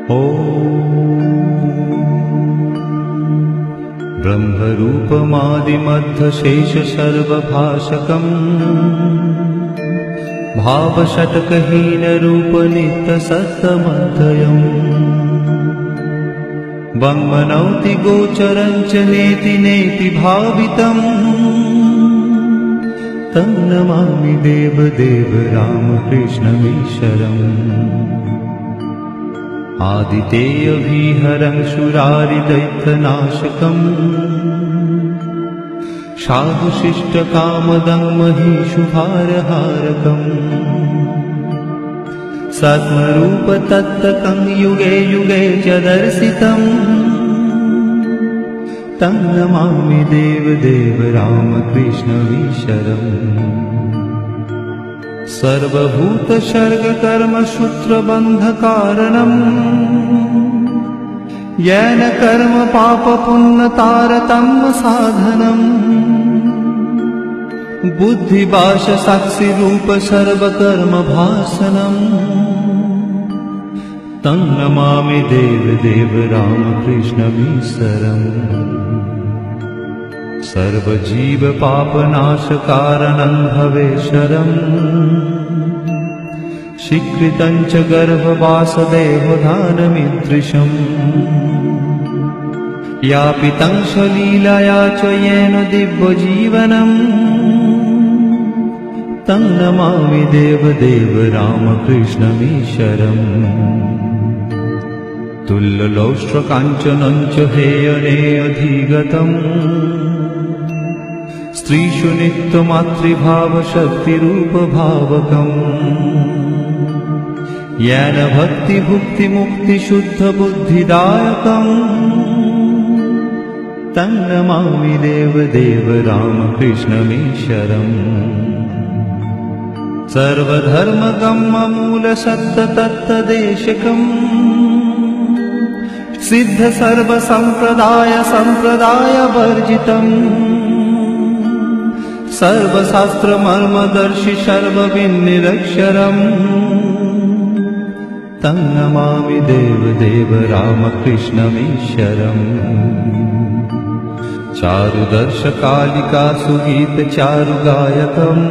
ब्रह्मरूपमादिमध्यशेष सर्वभाषकम् भावषट्कहीनरूपनित्यसत्तमध्ययम् वङ्मनौति गोचरं च नेति नेति भावितम् तं नमामि देवदेव रामकृष्णमीश्वरम् आदितेयविहरं शूरारिदैत्यनाशकम् साधुशिष्टकामदं महीषुभारहारकम् सद्मरूपतत्तकं युगे युगे च दर्शितम् तं नमामि देवदेव रामकृष्णमीश्वरम् सर्वभूतसर्गकर्मसूत्रबन्धकारणम् येन कर्म पापपुण्यतारतम्य साधनम् बुद्धिभाषसाक्षिरूप सर्वकर्मभासनम् तं नमामि देवदेव रामकृष्णमीश्वरम् सर्वजीवपापनाशकारणं भवेश्वरम् स्वीकृतं च गर्भवासदेवधानमीदृशम् यापितं स्वलीलया च येन दिव्यजीवनम् तं नमामि देवदेव रामकृष्णमीश्वरम् तुल्यलौष्ट्रकाञ्चनं च हेयनेऽधिगतम् स्त्रीषु नित्यमातृभावशक्तिरूपभावकम् येन भक्तिभुक्तिमुक्तिशुद्धबुद्धिदायकम् तं नमामि देवदेव रामकृष्णमीश्वरम् सर्वधर्मगम्यमूलसत्ततत्तदेशकम् सिद्ध सर्वसम्प्रदायवर्जितम् सर्वशास्त्रमर्मदर्शि सर्वविन्निरक्षरम् तं नमामि देवदेव रामकृष्णमीश्वरम् चारुदर्शकालिकासुगीतचारुगायकम्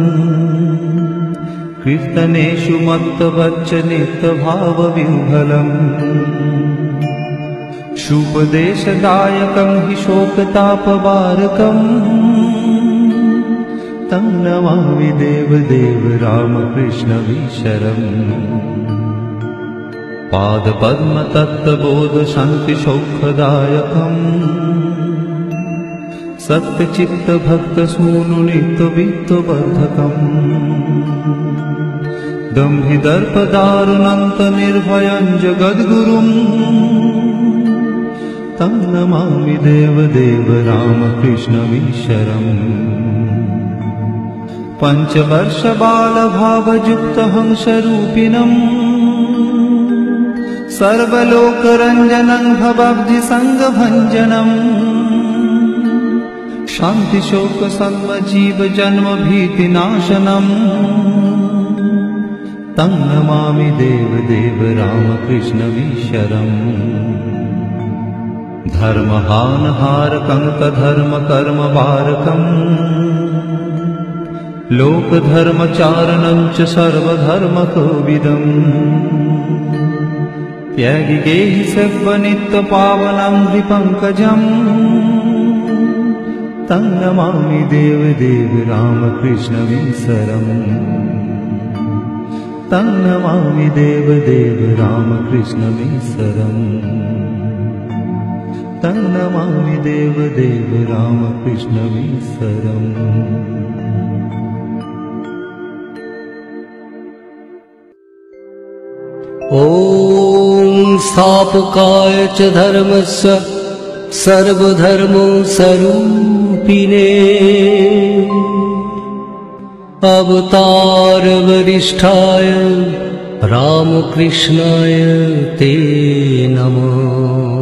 कीर्तनेषु मत्तवच्चनित्यभावविह्वलम् शुपदेशदायकं हि शोकतापवारकम् तं नमामि देवदेव रामकृष्णमीश्वरम् पादपद्मतत्त्वबोधशान्तिसौखदायकम् सत्यचित्तभक्तसूनुनित्यवित्तवर्धकम् दम्भिदर्पदारुणन्तनिर्भयं जगद्गुरुम् तं नमामि देवदेव रामकृष्णमीश्वरम् पञ्चवर्षबालभावयुक्तहंसरूपिणम् सर्वलोकरञ्जनं भवाब्धिसङ्गभञ्जनम् शान्तिशोकसर्वजीवजन्मभीतिनाशनम् तं नमामि देवदेव रामकृष्णमीश्वरम् धर्महानहारकं तधर्मकर्मवारकम् लोकधर्मचारणं च सर्वधर्मकोविदम् त्यागिगेहि सर्वनित्यपावनं हृपङ्कजम् तं नमामि देवदेव रामकृष्णमीश्वरम् तं नमामि देवदेव रामकृष्णमीश्वरम् तं नमामि देवदेव रामकृष्णमीश्वरम्। ॐ स्थापकाय च धर्मस्य सर्वधर्मस्वरूपिणे अवतारवरिष्ठाय रामकृष्णाय ते नमः।